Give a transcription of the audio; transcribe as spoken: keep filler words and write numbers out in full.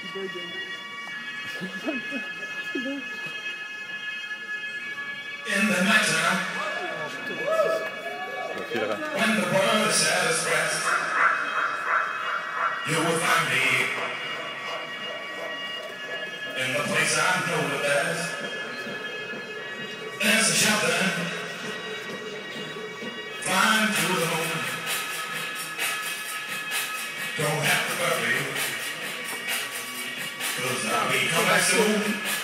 In the nighttime, when the world is at its best, you will find me in the place I know the best. There's a shelter, flying through the moon. Don't have to worry, 'cause I'll be coming soon.